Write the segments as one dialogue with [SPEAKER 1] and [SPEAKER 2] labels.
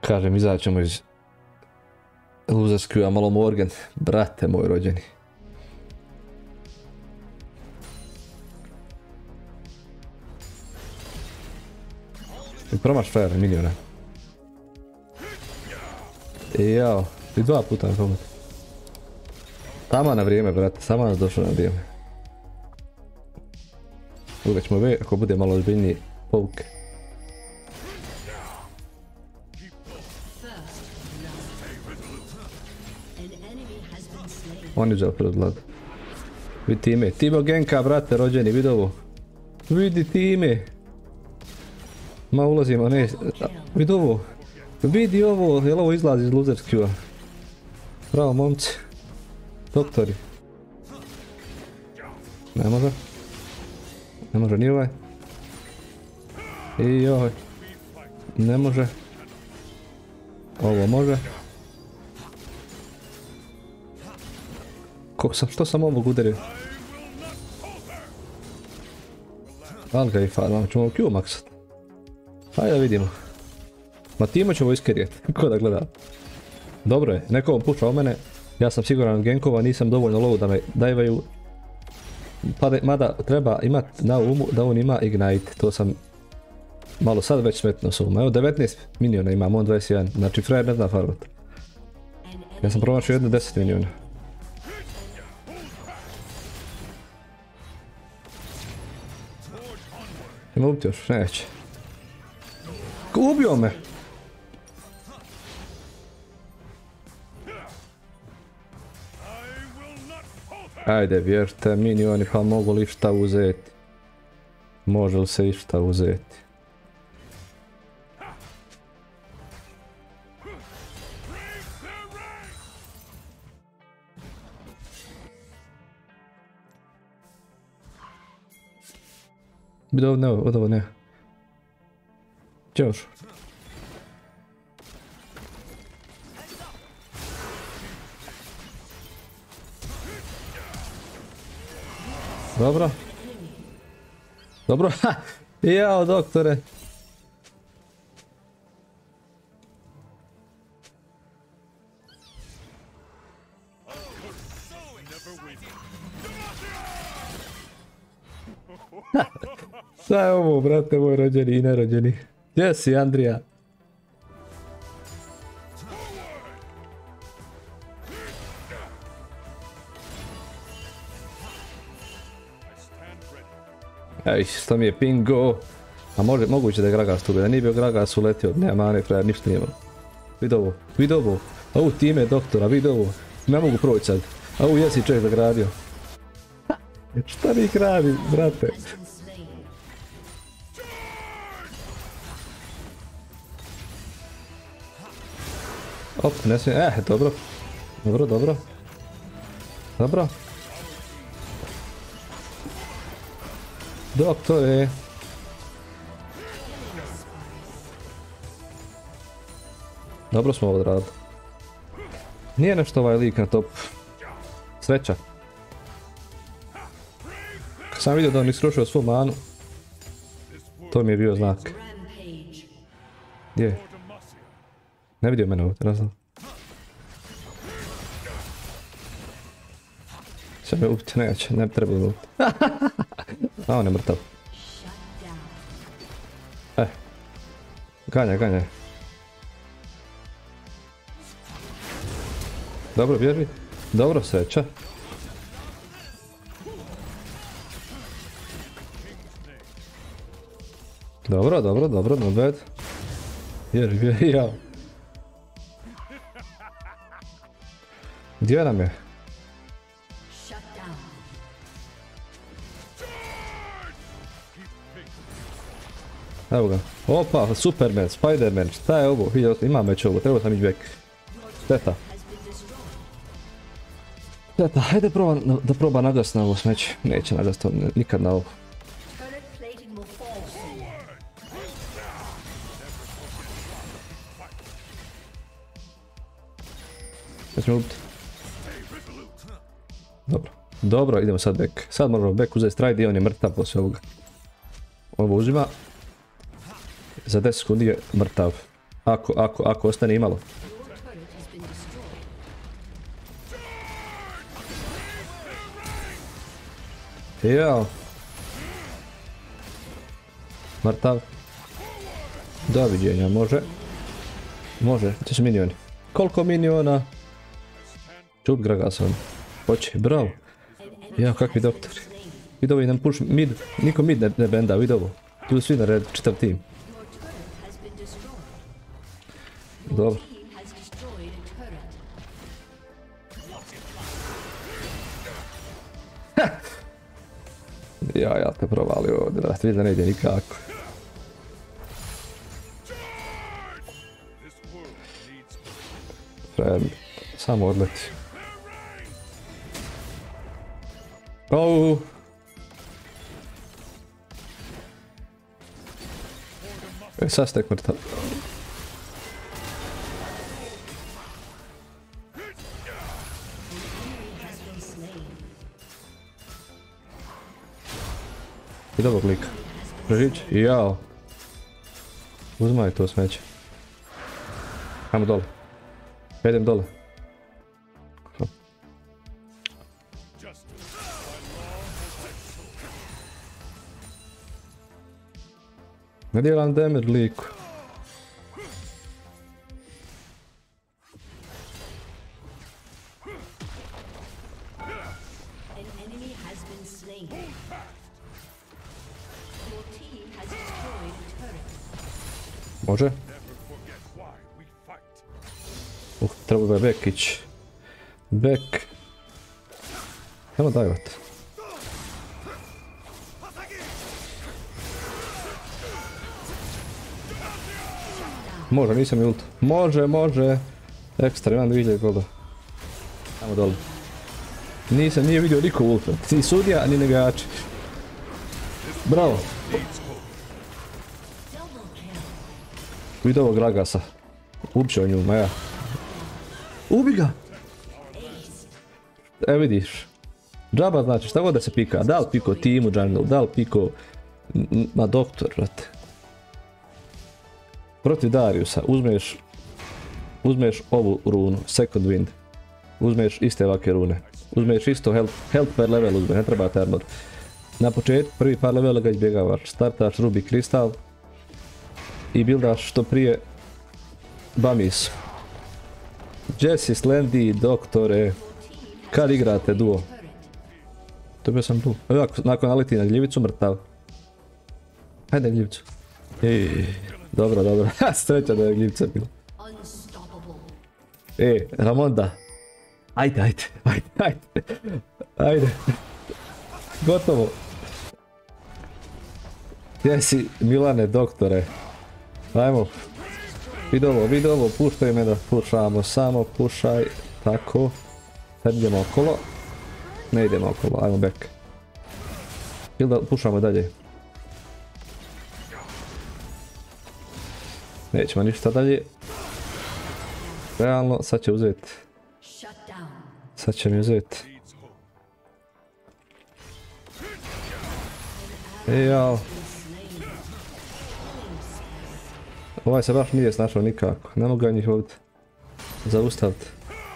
[SPEAKER 1] Kažem, izaćemo iz Luzerskiju, a malo Morgan. Brate moj rođeni. I promaš frajer miniona. Jao, i 2 puta me pomoći. Sama na vrijeme, brate, sama nas došlo na vrijeme. Uvijek ćemo vidjeti ako bude malo ozbiljniji povuk. On je žel pred vlad. Vidi time, Timo Genka, brate, rođeni, vidi ovo. Vidi time. Ma ulazimo, ne, vidi ovo. Vidi ovo, jel ovo izlazi iz Luzerskiju? Bravo, momci. Doktori. Ne može. Ne može ni ovaj. I ovaj. Ne može. Ovo može. Što sam ovog udario? Alga i far, ćemo Q maksat. Hajde da vidimo. Ma Timo ćemo iskerijet, ko da gleda. Dobro je, neko vam pušao mene. Ja sam siguran od genkova, nisam dovoljno low da me dajvaju. Mada treba imat na umu da on ima Ignite, to sam malo sad već smetno s umom. Evo 19 miniona imam, on 21, znači frajer ne zna farmat. Ja sam promašio jedno 10 miniona. Ima ubiti još, neće. Ubio me! Ajde, vjerujte, minioni, pa mogu li šta uzeti? Može li se išta uzeti? Bide ovo ne, od ovo ne. Gdje još? Dobro. Dobro, ha! Jao, doktore! Šta je ovo, brate moj, rođeni i nerođeni? Gdje si, Andrija? Ej, što mi je pingo? A moguće da je Gragas tu, da nije bio Gragas uletio, nema mane, frajer, ništa nije imao. Vidi ovo, vidi ovo. Ovu time doktora, vidi ovo. Ne mogu proći sad. A ovu jesi čovjek zagradio. Šta mi radi, brate? Op, ne smijem, dobro. Dobro, dobro. Dobro. Doktore. Dobro smo ovo odradili. Nije nešto ovaj lik na top. Sreća. Kad sam vidio da on iskrušio svu manu, to mi je bio znak. Gdje? Ne vidio mene ovdje, ne znam. Sve me ubiti, neće, ne bi trebalo ubiti. A on je mrtav. Ganjaj, ganjaj. Dobro, bježi. Dobro, sreća. Dobro, dobro, dobro, not bad. Bježi, jao. Gdje nam je? Evo ga. Opa, Superman, Spiderman, šta je ovo? Imam već ovo, treba sam ići back. Šteta. Šteta, hajde da proba nagas na ovo smeće. Neće nagas to nikad na ovo. Nećemo ubiti. Dobro. Dobro, idemo sad back. Sad možemo back uzeti stride i on je mrtav poslije ovoga. Ovo uzima. Za 10 sekundi je mrtav. Ako ostane imalo. Jao. Mrtav. Doviđenja, može. Može, to su minioni. Koliko miniona? Čup Gragason. Hoće, bravo. Jao, kakvi doktori. Vid ovo idem push mid. Niko mid ne benda, vid ovo. Tu svi na red, čitav tim. Dobro. Ja te provalio ovdje, da vidim da ne ide nikako. Fred, samo odleti. Au! Sad ste mrtav. Ide ovog lika. Prežić? Jao. Uzmaj to smeće. Ajmo dole. Idem dole. Ne dijelam damage liku. Može? Treba je back ići. Back. Ajmo dajvat. Može, nisam je ult. Može. Ekstra, imam 2000 golda. Ajmo dole. Nije vidio niko ulta. Ni sudija, ni negači. Bravo. Vidio ovog Ragasa. Ubio nju, ma ja. Ubi ga! Evo vidiš. Džaba znači šta god da se pika. Da li piko timu jungle, da li piko na doktor, brate. Protiv Dariusa uzmeš ovu runu, second wind. Uzmeš iste ovakve rune. Uzmeš isto health per level uzme, ne treba armor. Na početku prvi par levela ga izbjegavaš. Startaš Ruby kristal i buildaš što prije Bamis. Jesse, Slendy, doktore, kad igrate duo? Dobio sam tu. Evo nakon naleti na gljivicu mrtav. Hajde gljivicu. Dobro. Sreća da je gljivica bila. Ramonda. Ajde. Gotovo. Gdje si Milane doktore? Ajmo. Vid ovo, puštaj me da pušamo, samo pušaj, tako. Sad idemo okolo. Ne idemo okolo, ajmo back. Ili da pušamo dalje. Nećemo ništa dalje. Realno, sad će uzeti. Sad će mi uzeti. Jao. Ovaj se baš nije snašao nikako, ne mogu ga njih ovdje zaustaviti.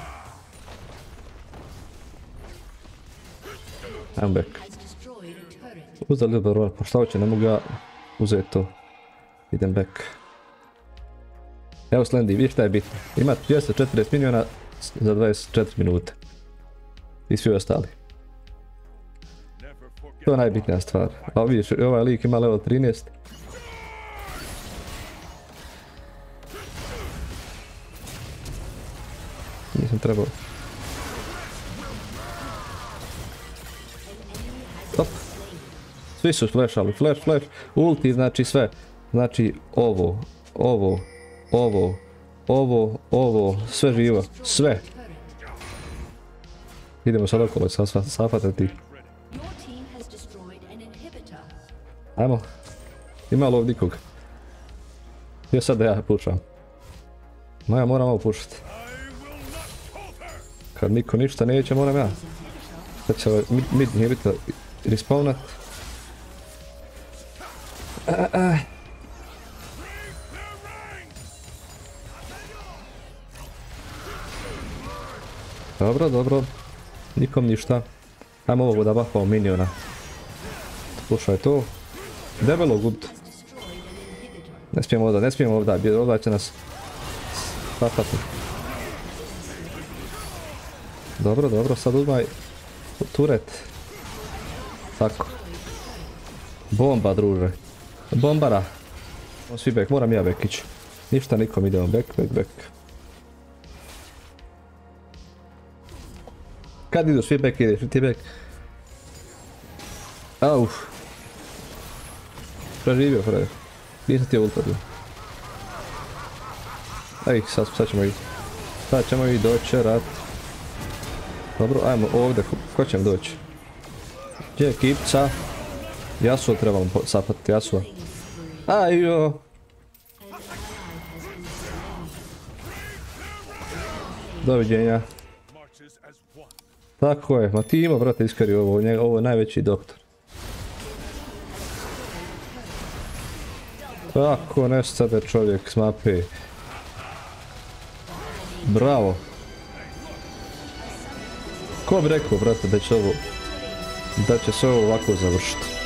[SPEAKER 1] Ajmo back. Uzeli dobro, pa šta hoće, ne mogu ga uzeti to. Idem back. Evo Slendy, vidiš šta je bitno. Ima 240 miniona za 24 minute. I svi ostali. To je najbitnija stvar. A vidiš, ovaj lik ima level 13. Nisam trebao. Stop. Svi su flashali, flash, ulti, znači sve. Znači ovo, sve živo, sve. Idemo sad okolo, safatati. Ajmo. Ima li ovdje nikog? Ja sad da ja pušam. Ma ja moram ovo pušati. Kad niko ništa neće, moram ja. Sad će mid nije biti respawnat. Dobro, dobro. Nikom ništa. Ajmo ovo da buffamo miniona. Slušaj to. Debelo gubit. Ne smijemo ovdje, ovdje će nas papati. Dobro, dobro, sad uzmaj turet. Tako. Bomba, druže. Bombara. Svi back, moram ja back ići. Ništa, nikom idemo back. Kad idu svi back, ideš ti back. Auf. Preživio, Fred. Nisam ti ulta bio. Ej, sad ćemo ih. Sad ćemo ih dočerat. Dobro, ajmo ovdje, ko će mi doći? Gdje je ekipca? Yasuo trebamo sapati, Yasuo. Ajo! Doviđenja. Tako je, ma ti ima, brate, iskari ovo je najveći doktor. Tako nestade čovjek s mape. Bravo. Ko bi rekao, brate, da će se ovo ovako završiti?